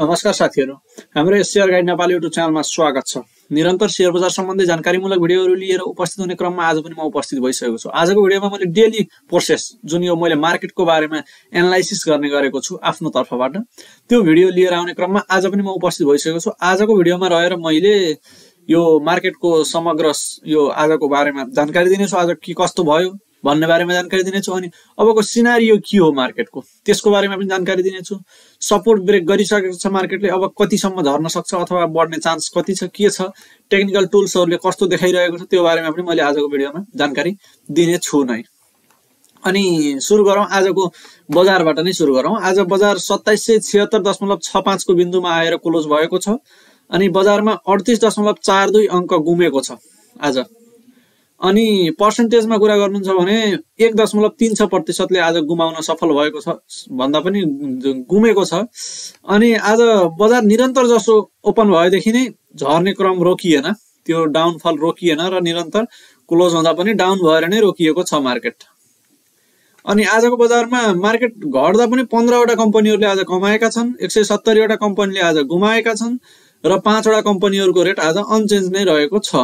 नमस्कार साथीहरु, हाम्रो यस शेयर गाइड नेपाल युट्युब च्यानलमा स्वागत छ। निरन्तर शेयर बजार सम्बन्धी जानकारीमूलक भिडियोहरु लिएर उपस्थित हुने क्रममा आज पनि म उपस्थित भइसकेको छु। आजको भिडियोमा मैले डेली प्रोसेस जुन यो मैले मार्केटको बारेमा एनालाइसिस गर्ने गरेको छु आफ्नो तर्फबाट, त्यो भिडियो लिएर आउने क्रममा आज पनि म उपस्थित भइसकेको छु। आजको भिडियोमा रहेर मैले यो मार्केटको समग्र यो आजको बारेमा जानकारी दिनेछु। आज के कस्तो भयो भन्ने बारेमा जानकारी दिनेछु, अनि अबको सिनारियो के हो मार्केटको त्यसको बारेमा पनि जानकारी दिनेछु। सपोर्ट ब्रेक गरिसकेको छ मार्केटले, अब कतिसम्म झर्न सक्छ अथवा बढ्ने चान्स कति छ, के छ, टेक्निकल टुल्सहरुले कस्तो देखाइरहेको छ त्यो बारेमा पनि मैले आजको भिडियोमा जानकारी दिनेछु नै। अनि सुरु गरौँ, आजको बजारबाट नै सुरु गरौँ। आज बजार 2776.65 को बिन्दुमा आएर क्लोज भएको छ अनि बजारमा 38.42 अंक गुमेको छ आज। अनि पर्सेन्टेजमा कुरा गर्नुहुन्छ भने 1.36% ले आज गुमाउन सफल भएको छ भन्दा पनि गुमेको छ। अनि आज बजार निरन्तर जसो ओपन भएदेखि नै झर्ने क्रम रोकिएन, त्यो डाउनफल रोकिएन र निरन्तर क्लोज हुँदा पनि डाउन भएर नै रोकिएको छ मार्केट। अनि आजको बजारमा मार्केट घट्दा पनि 15 वटा कम्पनीहरुले आज कमाएका छन्, 170 वटा कम्पनीले आज गुमाएका छन् र 5 वटा कम्पनीहरुको रेट आज अनचेन्ज नै रहेको छ।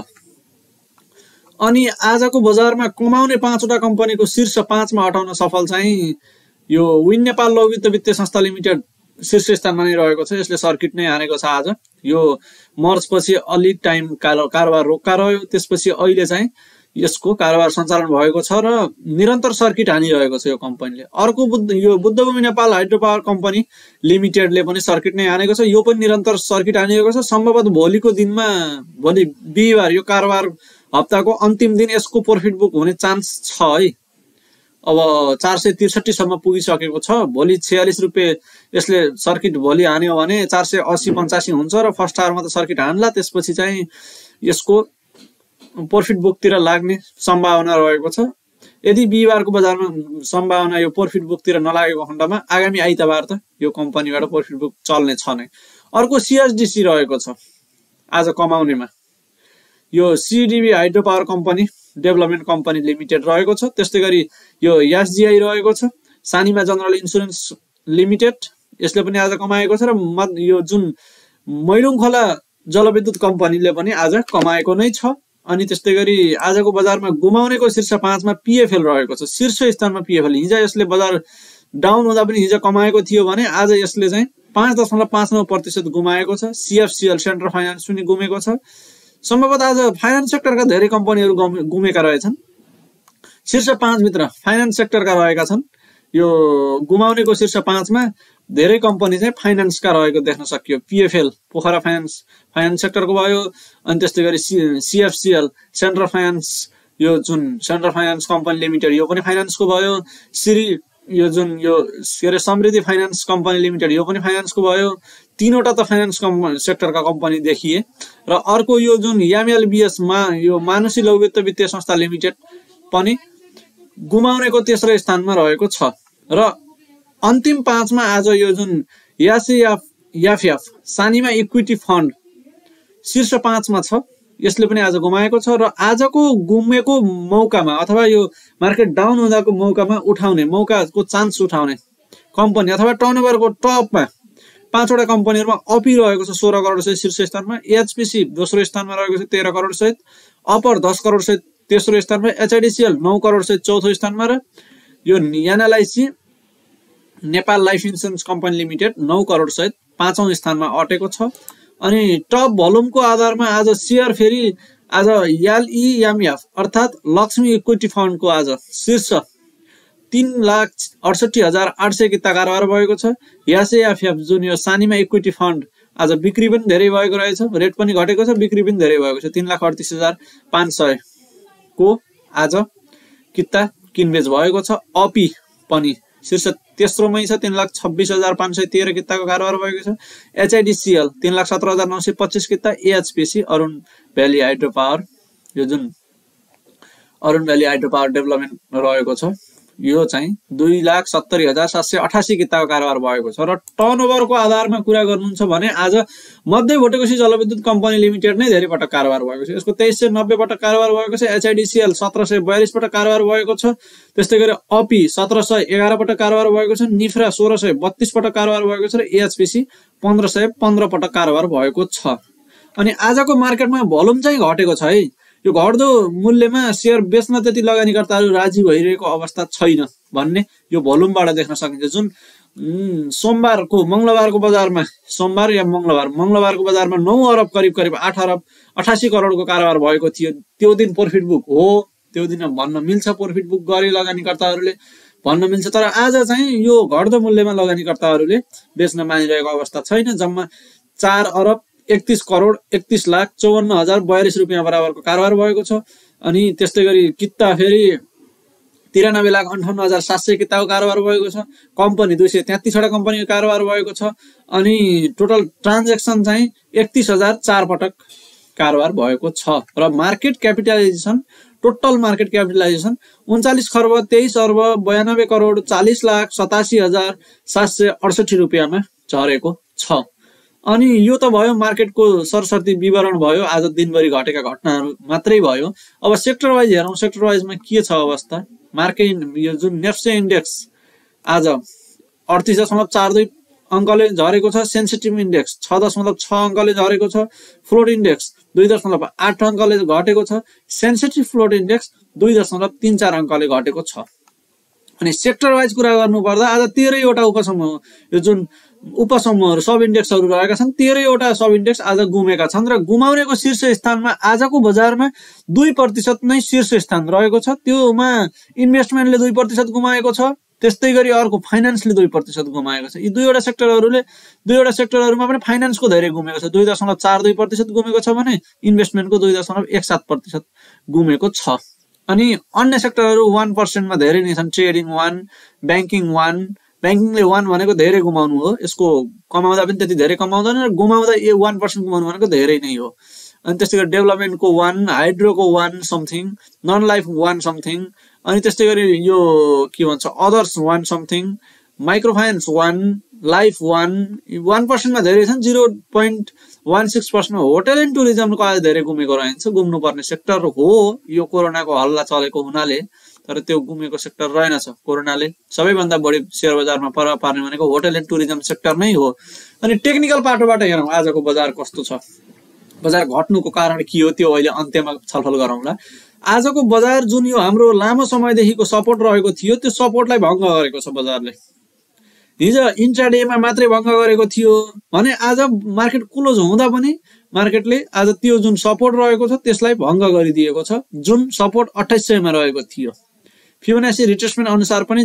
अनि आजको बजारमा कमाउने 5 वटा कम्पनीको शीर्ष 5 मा हटाउन सफल चाहिँ यो विन नेपाल लघुवित्त वित्तीय संस्था लिमिटेड शीर्ष स्थानमा नै रहेको छ। यसले सर्किट नै हानेको छ आज। यो मर्ज पछि अलि टाइम कारोबार रोक्का रह्यो, त्यसपछि अहिले चाहिँ यसको कारोबार सञ्चालन भएको छ र निरन्तर सर्किट हानिरहेको छ यो कम्पनीले। अर्को Buddhabhumi Nepal hydro power company लिमिटेडले पनि सर्किट नै हानेको छ, यो पनि निरन्तर सर्किट हानिरहेको छ। सम्भवतः भोलिको दिनमा, भोलि बिहीबार, यो कारोबार हप्ताको अन्तिम दिन यसको प्रॉफिट बुक हुने चान्स छ है। अब 463 सम्म पुगिसकेको छ। भोलि 46 रुपैयाँ यसले सर्किट भोलि हान्यो भने 480-85 हुन्छ र फर्स्ट आवरमा त सर्किट हान्ला, त्यसपछि चाहिँ यसको प्रॉफिट बुकतिर लाग्ने सम्भावना रहेको छ। यदि बिहीबारको बजारमा सम्भावना यो प्रॉफिट बुकतिर नलागेको खण्डमा आगामी आइतबार त यो कम्पनीबाट प्रॉफिट बुक चल्ने छ नै। अर्को सीएसडीसी रहेको छ आज कमाउनेमा, यो CDB hydro power company development company limited रहेको छ। त्यस्तै गरी यो एसजीआई रहेको छ, सानिमा जनरल इन्स्योरेन्स लिमिटेड, यसले पनि आज कमाएको छ। र यो जुन मैलुङ खोला जलविद्युत कम्पनीले पनि आज कमाएको नै छ। अनि त्यस्तै गरी आजको बजारमा गुमाउनेको शीर्ष 5 मा पीएफएल रहेको छ, शीर्ष स्थानमा पीएफएल। हिजो यसले बजार डाउन हुँदा पनि हिजो कमाएको थियो भने आज यसले चाहिँ 5.59% गुमाएको छ। सीएफसीएल सेन्ट्रल फाइनान्स पनि गुमेको छ। सम्भवतः आज फाइनान्स सेक्टरका धेरै कम्पनीहरु गुमेका रहेछन्। शीर्ष 5 भित्र फाइनान्स सेक्टरका रहेका छन्। यो गुमाउनेको शीर्ष 5 मा धेरै कम्पनी चाहिँ फाइनान्सका रहेको देख्न सकियो। पीएफएल पोखरा फाइनान्स सेक्टरको भयो, अनि त्यस्तै गरी सीएफसीएल सेन्ट्रल फाइनान्स, यो जुन सेन्ट्रल फाइनान्स कम्पनी लिमिटेड, यो पनि फाइनान्सको भयो। यो जुन यो समृद्धि फाइनान्स कम्पनी लिमिटेड, यो पनि फाइनान्सको भयो। तीनवटा त फाइनान्स सेक्टरका कम्पनी देखिए। र अर्को यो जुन एमएलबीएस मा यो मानुषी लघुवित्त वित्तीय संस्था लिमिटेड पनि गुमाउनेको तेस्रो स्थानमा रहेको छ। र अन्तिम 5 मा आज यो जुन एफएफ सानिमा इक्विटी फन्ड शीर्ष 5 मा छ, यसले पनि आज गुमाएको छ। र आजको गुमेको मौकामा अथवा यो मार्केट डाउन हुँदाको मौकाको चान्स उठाउने कम्पनी अथवा टर्नओभरको टपमा 5 वटा कम्पनीहरुमा अपी रहेको छ 16 करोड सहित शीर्ष स्थानमा, एचपीसी दोस्रो स्थानमा रहेको छ 13 करोड सहित, अपर 10 करोड सहित तेस्रो स्थानमा, एचआईडीसीएल 9 करोड सहित चौथो स्थानमा, र यो analysis Nepal life insurance company limited 9 crore सहित 5औं स्थानमा अटेको छ। अनि टप भोल्युमको आधारमा आज शेयर फेरि आज एलईएमएफ अर्थात लक्ष्मी इक्विटी फन्डको आज शीर्ष 3,68,800 किता कारोबार भएको छ। एसएएफएफ जुन यो सानिमा इक्विटी फन्ड आज बिक्री पनि धेरै भएको रहेछ, रेट पनि घटेको छ, बिक्री पनि धेरै भएको छ। 3,38,500 को आज किता किनबेच भएको छ। अपी पनि शीर्ष तेस्रोमै छ, 3,26,513 किताको कारोबार भएको छ। एचआईडीसीएल 3,17,925 किता, AHPC Arun valley hydro power, यो जुन Arun valley hydro power development रहेको छ, यो चाहिँ 2,70,788 किताको कारोबार भएको छ। र टर्नओभरको आधारमा कुरा गर्नुहुन्छ भने आज मध्य भोटेकोशी जलविद्युत कम्पनी लिमिटेड नै धेरै पटक कारोबार भएको छ। यसको 2390 पटक कारोबार भएको छ। एचआईडीसीएल 1742 पटक कारोबार भएको छ। त्यस्तै गरी अपी 1711 पटक कारोबार भएको छ। निफ्रा 1632 पटक कारोबार भएको छ र एएचपीसी 1515 पटक कारोबार भएको छ। अनि आजको मार्केटमा भोल्युम चाहिँ घटेको छ है। यो घट्दो मूल्यमा सेयर बेच्न त्यति लगानीकर्ताहरू राजी भइरहेको अवस्था छैन भन्ने यो भोल्युमबाट देख्न सकिन्छ। जुन सोमबारको मंगलबारको बजारमा मंगलबारको बजारमा 9 अरब करिब 8 अरब 88 करोडको कारोबार भएको थियो। त्यो दिन प्रॉफिट बुक हो, त्यो दिन भन्न मिल्छ प्रॉफिट बुक गरे लगानीकर्ताहरूले भन्न मिल्छ। तर आज चाहिँ यो घट्दो मूल्यमा लगानीकर्ताहरूले बेच्न मानिरहेको अवस्था छैन। जम्मा 4 अरब 31 करोड 31 लाख 54,042 रुपियाँ बराबरको कारोबार भएको छ। अनि त्यस्तै गरी किता फेरि 93,58,700 किताको कारोबार भएको छ। कम्पनी 233 वटा कम्पनीको कारोबार भएको छ। अनि टोटल ट्रान्ज्याक्सन चाहिँ 31,004 पटक कारोबार भएको छ। र market capitalisation total market capitalisation 39 खर्ब 23 अर्ब 92 करोड 40 लाख 87,768 रुपियाँमा झरेको छ। अनि यो त भयो मार्केटको सरसर्ती विवरण भयो, आज दिनभरि घटेका घटनाहरू मात्रै भयो। अब सेक्टर वाइज हेरौँ, सेक्टर वाइजमा के छ अवस्था। मार्केट यो जुन नेप्से इन्डेक्स आज 38.42 अङ्कले झरेको छ। सेन्सिटिभ इन्डेक्स 6.6 अङ्कले झरेको छ। फ्लोट इन्डेक्स 2.8 अङ्कले घटेको छ। सेन्सिटिभ फ्लोट इन्डेक्स 2.34 अङ्कले घटेको छ। अनि सेक्टर वाइज कुरा गर्नुपर्दा आज 13 वटा उपसमूह, यो जुन उपसमूहहरू सब इन्डेक्सहरू रहेका छन्, 13 वटा सब इन्डेक्स आज गुमेका छन्। र गुमाउनेको शीर्ष स्थानमा आजको बजारमा 2% नै शीर्ष स्थान रहेको छ। त्योमा इन्भेस्टमेन्टले 2% गुमाएको छ। त्यस्तै गरी अर्को फाइनान्सले 2% गुमाएको छ। यी दुईवटा सेक्टरहरूमा पनि फाइनान्सको धेरै गुमेको छ। 2.42% गुमेको छ भने इन्भेस्टमेन्टको 2.17% गुमेको छ। अनि अन्य सेक्टरहरू 1% मा धेरै नै छन्। ट्रेडिङ 1, ब्याङ्किङ 1, ब्याङ्किङले 1 भनेको धेरै गुमाउनु हो। यसको कमाउँदा पनि त्यति धेरै कमाउँदैन र गुमाउँदा 1% गुमाउनु भनेको धेरै नै हो। अनि त्यस्तै गरी डेभलपमेन्टको 1, हाइड्रोको 1 समथिङ, नन लाइफ 1 समथिङ, अनि त्यस्तै गरी यो के भन्छ others 1 something, micro finance 1, life 1% मा धेरै छन्। 0.16% होटल एन्ड टुरिज्मको आज धेरै गुमेको रहन्छ। गुम्नुपर्ने सेक्टर हो, यो कोरोनाको हल्ला चलेको हुनाले, तर त्यो गुमेको सेक्टर रहेनछ। कोरोनाले सबैभन्दा बढी शेयर बजारमा प्रभाव पार्ने भनेको होटल एन्ड टुरिज्म सेक्टर नै हो। अनि टेक्निकल पाटोबाट हेरौँ आजको बजार कस्तो छ। बजार घट्नुको कारण के हो त्यो अहिले अन्त्यमा छलफल गरौँला। आजको बजार जुन यो हाम्रो लामो समयदेखिको सपोर्ट रहेको थियो, त्यो सपोर्टलाई भङ्ग गरेको छ बजारले। हिजो इन्ट्राडेमा मात्रै भङ्ग गरेको थियो भने आज मार्केट क्लोज हुँदा पनि मार्केटले आज त्यो जुन सपोर्ट रहेको छ त्यसलाई भङ्ग गरिदिएको छ। जुन सपोर्ट 2800 मा रहेको थियो। फिबोनाची रिट्रेसमेन्ट अनुसार पनि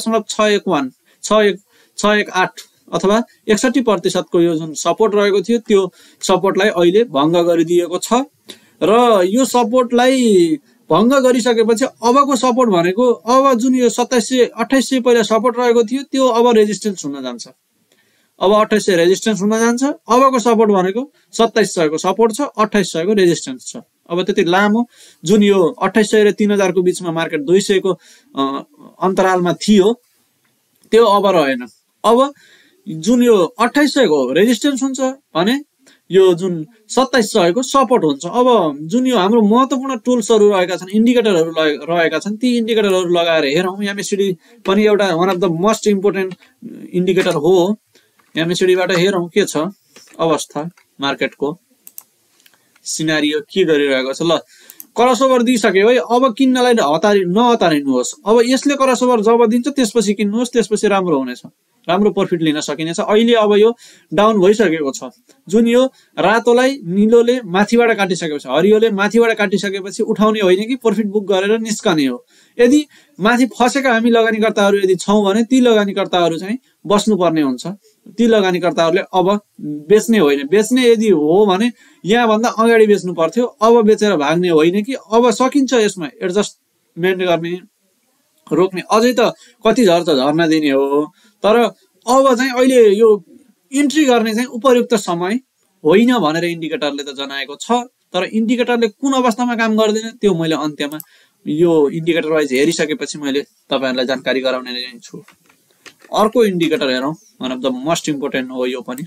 0.618 अथवा 61% को यो जुन सपोर्ट रहेको थियो त्यो सपोर्टलाई अहिले भङ्ग गरिदिएको छ। र यो सपोर्टलाई भङ्ग गरिसकेपछि अबको सपोर्ट भनेको अब जुन यो 2700-2800 पहिला सपोर्ट रहेको थियो त्यो अब रेजिस्टेन्स हुन जान्छ। अब 2800 रेजिस्टेन्स हुन जान्छ। अबको सपोर्ट भनेको 2700 को सपोर्ट छ, 2800 को रेजिस्टेन्स छ। अब त्यति लामो जुन यो 2800 र 3000 को बीचमा मार्केट 200 को अन्तरालमा थियो त्यो अब रहेन। अब जुन यो 2800 को रेजिस्टेन्स हुन्छ भने यो जुन 2700 को सपोर्ट हुन्छ। अब जुन यो हाम्रो महत्त्वपूर्ण टुल्सहरू रहेका छन्, इन्डिकेटरहरू रहेका छन्, ती इन्डिकेटरहरू लगाएर हेरौँ। एमएसडी पनि एउटा one of the most important indicator हो। एमएसडीबाट हेरौँ के छ अवस्था, मार्केटको सिनारियो के गरिरहेको छ। ल क्रसओभर दिइसक्यो है। अब किन्नलाई नहतारिनुहोस्। अब यसले क्रसओभर जब दिन्छ त्यसपछि किन्नुहोस्, त्यसपछि राम्रो हुनेछ, राम्रो प्रफिट लिन सकिनेछ। अहिले अब यो डाउन भइसकेको छ। जुन यो रातोलाई नीलोले माथिबाट काटिसकेपछि, हरियोले माथिबाट काटिसकेपछि उठाउने होइन कि प्रफिट बुक गरेर निस्कने हो। यदि माथि फसेका हामी लगानीकर्ताहरू यदि छौँ भने ती लगानीकर्ताहरू चाहिँ बस्नुपर्ने हुन्छ। ती लगानीकर्ताहरूले अब बेच्ने होइन। बेच्ने यदि हो भने यहाँभन्दा अगाडि बेच्नु पर्थ्यो। अब बेचेर भाग्ने होइन कि अब सकिन्छ यसमा एडजस्टमेन्ट गर्ने, रोक्ने। अझै त कति झर्छ झर्न दिने हो। तर अब चाहिँ अहिले यो इन्ट्री गर्ने चाहिँ उपयुक्त समय होइन भनेर इन्डिकेटरले त जनाएको छ। तर इन्डिकेटरले कुन अवस्थामा काम गर्दैन त्यो मैले अन्त्यमा यो इन्डिकेटर वाइज हेरिसकेपछि मैले तपाईहरुलाई जानकारी गराउने नै छु। अर्को इन्डिकेटर हेरौँ, one of the most important हो यो पनि।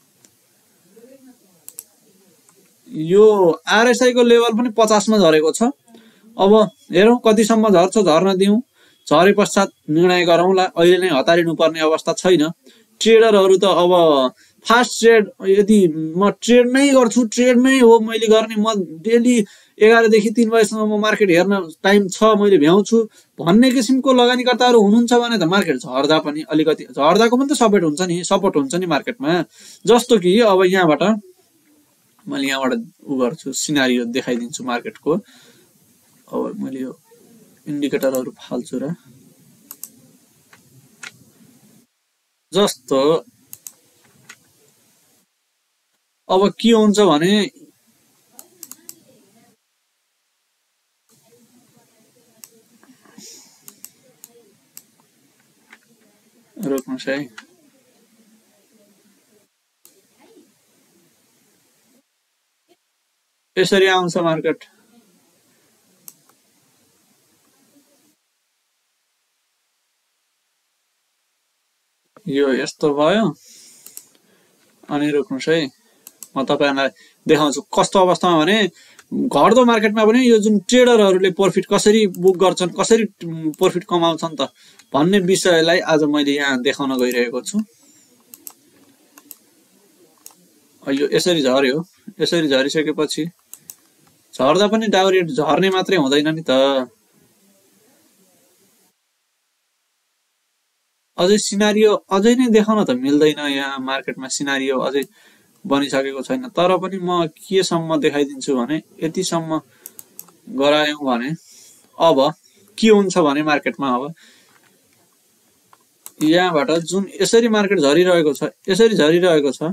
यो आरएसआई को लेभल पनि 50 मा झरेको छ। अब हेरौँ कतिसम्म झर्छ, झर्न दिउँ। झरे पश्चात निर्णय गरौँला। अहिले नै हतारिनु पर्ने अवस्था छैन। ट्रेडरहरू त अब फास्ट ट्रेड यदि म ट्रेड नै गर्छु, ट्रेड नै हो मैले गर्ने, म डेली 11 देखि 3 बजेसम्म म मार्केट हेर्न टाइम छ, मैले भ्याउँछु भन्ने किसिमको लगानीकर्ताहरू हुनुहुन्छ भने त मार्केट झर्दा पनि अलिकति झर्दाको पनि त सपोर्ट हुन्छ नि मार्केटमा। जस्तो कि अब यहाँबाट मैले उ गर्छु, सिनारियो देखाइदिन्छु मार्केटको। अब मैले यो इन्डिकेटरहरू फाल्छु र जस्तो अब के हुन्छ भने रोक्नुहोस् है, यसरी आउँछ मार्केट। यो यस्तो भयो अनि रोक्नुहोस् है, म तपाईहरुलाई देखाउँछु कस्तो अवस्थामा भने घट्दो मार्केटमा पनि यो जुन ट्रेडरहरूले प्रॉफिट कसरी बुक गर्छन्, कसरी प्रॉफिट कमाउँछन् त भन्ने विषयलाई आज मैले यहाँ देखाउन गइरहेको छु। यो यसरी झर्यो, यसरी झरिसकेपछि झर्दा पनि डाउ रेट झर्ने मात्रै हुँदैन नि त, अझै सिनारियो अझै नै देखाउन त मिल्दैन। यहाँ मार्केटमा सिनारियो अझै बनिसकेको छैन, तर पनि म केसम्म देखाइदिन्छु भने यतिसम्म गरायौं भने अब के हुन्छ भने मार्केटमा अब यहाँबाट जुन यसरी मार्केट झरिरहेको छ, यसरी झरिरहेको छ,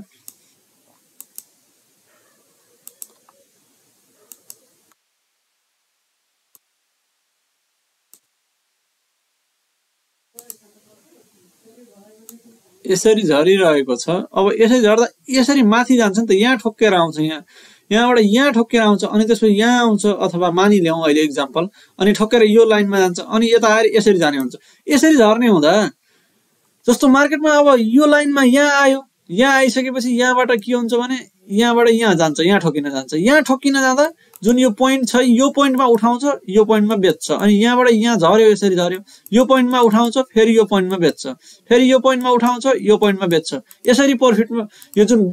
यसरी झरिरहेको छ। अब यसरी झर्दा यसरी माथि जान्छ नि त, यहाँ ठोक्केर आउँछ, यहाँबाट यहाँ ठोक्केर आउँछ अनि त्यसपछि यहाँ आउँछ, अथवा मानिल्याउँ अहिले एक्जाम्पल, अनि ठोक्केर यो लाइनमा जान्छ अनि यता आएर यसरी जाने हुन्छ। यसरी झर्ने हुँदा जस्तो मार्केटमा अब यो लाइनमा यहाँ आयो, यहाँ आइसकेपछि यहाँबाट के हुन्छ भने यहाँबाट यहाँ जान्छ, यहाँ ठोकिन जान्छ, यहाँ ठोकिन जाँदा जुन यो पोइन्ट छ यो पोइन्टमा उठाउँछ, यो पोइन्टमा बेच्छ, अनि यहाँबाट यहाँ झर्यो, यसरी झर्यो, यो पोइन्टमा उठाउँछ, फेरि यो पोइन्टमा बेच्छ, फेरि यो पोइन्टमा उठाउँछ, यो पोइन्टमा बेच्छ। यसरी प्रॉफिटमा यो जुन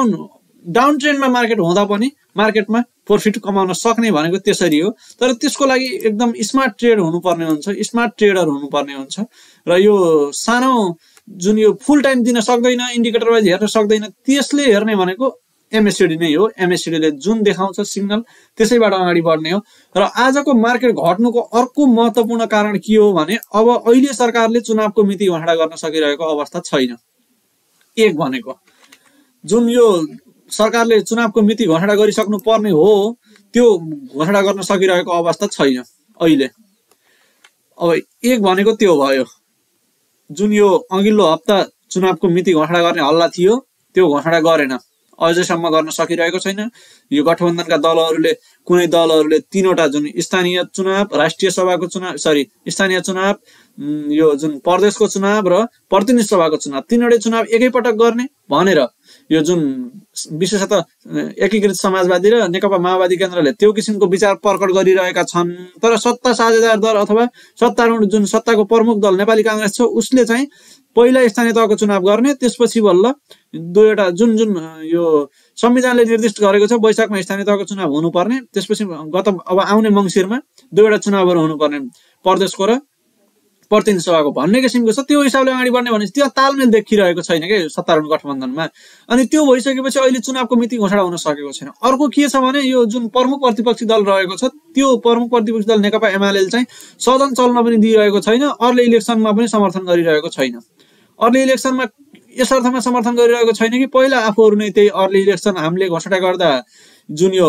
डाउन ट्रेन्डमा मार्केट हुँदा पनि मार्केटमा प्रॉफिट कमाउन सक्ने भनेको त्यसरी हो। तर त्यसको लागि एकदम स्मार्ट ट्रेड हुनुपर्ने हुन्छ, स्मार्ट ट्रेडर हुनुपर्ने हुन्छ। र यो सानो जुन यो फुल टाइम दिन सक्दैन, इन्डिकेटर वाइज हेर्न सक्दैन, त्यसले हेर्ने भनेको एमएससीडी नै हो। एमएससीडीले जुन देखाउँछ सिग्नल त्यसैबाट अगाडि बढ्ने हो। र आजको मार्केट घट्नुको अर्को महत्त्वपूर्ण कारण के हो भने अब अहिले सरकारले चुनावको मिति घोषणा गर्न सकिरहेको अवस्था छैन। एक भनेको जुन यो सरकारले चुनावको मिति घोषणा गरिसक्नु पर्ने हो त्यो घोषणा गर्न सकिरहेको अवस्था छैन अहिले। अब एक भनेको त्यो भयो, जुन यो अघिल्लो हप्ता चुनावको मिति घोषणा गर्ने हल्ला थियो त्यो घोषणा गरेन, अझैसम्म गर्न सकिरहेको छैन। यो गठबन्धनका दलहरूले, कुनै दलहरूले 3वटा जुन स्थानीय चुनाव, राष्ट्रिय सभाको चुनाव, स्थानीय चुनाव, यो जुन प्रदेशको चुनाव र प्रतिनिधि सभाको चुनाव, 3वटै चुनाव एकैपटक गर्ने भनेर यो जुन विशेषतः एकीकृत समाजवादी र नेकपा माओवादी केन्द्रले त्यो किसिमको विचार प्रकट गरिरहेका छन्। तर सत्ता साझेदार दल अथवा सत्तारूढ जुन सत्ताको प्रमुख दल नेपाली कांग्रेस छ उसले चाहिँ पहिला स्थानीय तहको चुनाव गर्ने, त्यसपछि बल्ल 2वटा जुन यो संविधानले निर्दिष्ट गरेको छ वैशाखमा स्थानीय तहको चुनाव हुनुपर्ने, त्यसपछि अब आउने मङ्सिरमा 2वटा चुनावहरू हुनुपर्ने, प्रदेशको र प्रतिनिधि सभाको भन्ने किसिमको छ। त्यो हिसाबले अगाडि बढ्ने भने त्यो तालमेल देखिरहेको छैन के सत्तारूढ गठबन्धनमा। अनि त्यो भइसकेपछि अहिले चुनावको मिति घोषणा हुन सकेको छैन। अर्को के छ भने यो जुन प्रमुख प्रतिपक्षी दल रहेको छ त्यो प्रमुख प्रतिपक्षी दल नेकपा एमाले चाहिँ सदन चल्न पनि दिइरहेको छैन, अर्ली इलेक्सनमा पनि समर्थन गरिरहेको छैन। अर्ली इलेक्सनमा यस अर्थमा समर्थन गरिरहेको छैन कि पहिला आफूहरू नै त्यही अर्ली इलेक्सन हामीले घोषणा गर्दा जुन यो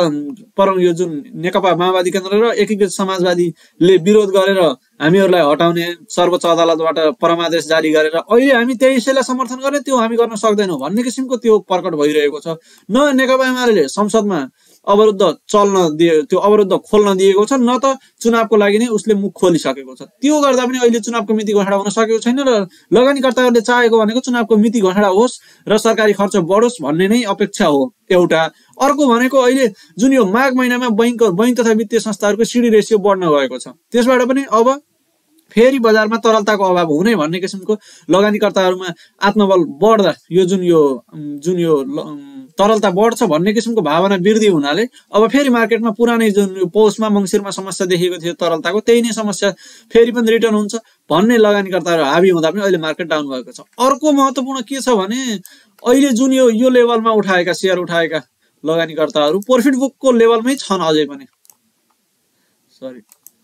जुन नेकपा माओवादी केन्द्र र एकीकृत समाजवादीले विरोध गरेर हामीहरूलाई हटाउने सर्वोच्च अदालतबाट परमादेश जारी गरेर अहिले हामी त्यसैलाई समर्थन गर्ने, त्यो हामी गर्न सक्दैनौँ भन्ने किसिमको त्यो प्रकट भइरहेको छ। न नेकपा एमाले संसदमा अवरुद्ध चल्न दिए, त्यो अवरुद्ध खोल्न दिएको छ, न त चुनावको लागि नै उसले मुख खोलिसकेको छ। त्यो गर्दा पनि अहिले चुनावको मिति घोषणा हुन सकेको छैन र लगानीकर्ताहरूले चाहेको भनेको चुनावको मिति घोषणा होस् र सरकारी खर्च बढोस् भन्ने नै अपेक्षा हो एउटा। अर्को भनेको अहिले जुन यो माघ महिनामा बैंक तथा वित्तीय संस्थाहरूको सिडी रेसियो बढ्न गएको छ, त्यसबाट पनि अब फेरि बजारमा तरलताको अभाव हुने भन्ने किसिमको लगानीकर्ताहरूमा आत्मबल बढ्दा यो जुन यो तरलता बढ्छ भन्ने किसिमको भावना वृद्धि हुनाले अब फेरि मार्केटमा पुरानै जुन पौषमा मङ्सिरमा समस्या देखिएको थियो तरलताको त्यही नै समस्या फेरि पनि रिटर्न हुन्छ भन्ने लगानीकर्ताहरू हाबी हुँदा पनि अहिले मार्केट डाउन भएको छ। अर्को महत्त्वपूर्ण के छ भने अहिले जुन यो लेभलमा उठाएका सेयर उठाएका लगानीकर्ताहरू प्रॉफिट बुकको लेभलमै छन् अझै पनि। सरी,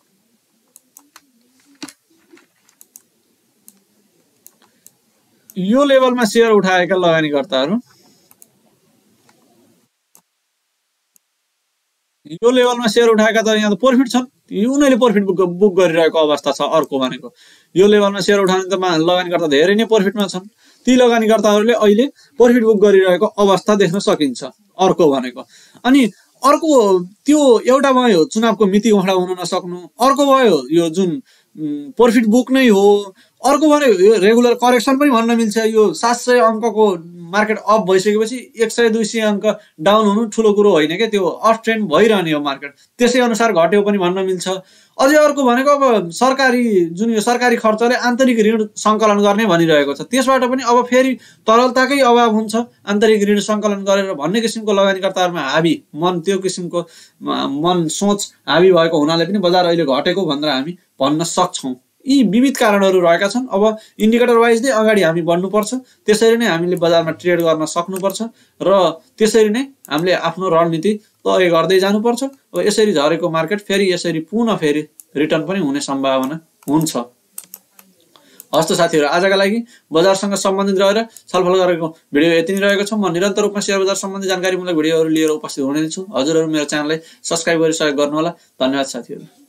यो लेभलमा सेयर उठाएका लगानीकर्ताहरू यो लेभलमा सेयर उठाएका त यहाँ त प्रॉफिट छन्, उनीहरूले प्रॉफिट बुक गरिरहेको अवस्था छ। अर्को भनेको यो लेभलमा सेयर उठाउने त लगानीकर्ता धेरै नै प्रॉफिटमा छन्, ती लगानीकर्ताहरूले अहिले प्रॉफिट बुक गरिरहेको अवस्था देख्न सकिन्छ। अर्को भनेको अनि अर्को त्यो एउटा भयो चुनावको मिति उहाँडा हुन नसक्नु, अर्को भयो यो जुन प्रॉफिट बुक नै हो, अर्को भने यो रेगुलर करेक्सन पनि भन्न मिल्छ। यो 700 अङ्कको मार्केट अप भइसकेपछि 100-200 अङ्क डाउन हुनु ठुलो कुरो होइन क्या, त्यो अप ट्रेन्ड भइरहने हो मार्केट, त्यसै अनुसार घट्यो पनि भन्न मिल्छ। अझै अर्को भनेको अब सरकारी जुन यो सरकारी खर्चले आन्तरिक ऋण सङ्कलन गर्ने भनिरहेको छ, त्यसबाट पनि अब फेरि तरलताकै अभाव हुन्छ आन्तरिक ऋण सङ्कलन गरेर भन्ने किसिमको लगानीकर्ताहरूमा हाबी मन, त्यो किसिमको मन सोच हाबी भएको हुनाले पनि बजार अहिले घटेको भनेर हामी भन्न सक्छौँ। यी विविध कारणहरू रहेका छन्। अब इन्डिकेटर वाइज नै अगाडि हामी बढ्नुपर्छ, त्यसरी नै हामीले बजारमा ट्रेड गर्न सक्नुपर्छ र त्यसरी नै हामीले आफ्नो रणनीति तय गर्दै जानुपर्छ। अब यसरी झरेको मार्केट फेरि यसरी पुनः फेरि रिटर्न पनि हुने सम्भावना हुन्छ। हस् त साथीहरू, आजका लागि बजारसँग सम्बन्धित रहेर छलफल गरेको भिडियो यति नै रहेको छ। म निरन्तर रूपमा सेयर बजार सम्बन्धी जानकारीमूलक भिडियोहरू लिएर उपस्थित हुने छु। हजुरहरू मेरो च्यानललाई सब्स्क्राइब गरी सहयोग गर्नुहोला। धन्यवाद साथीहरू।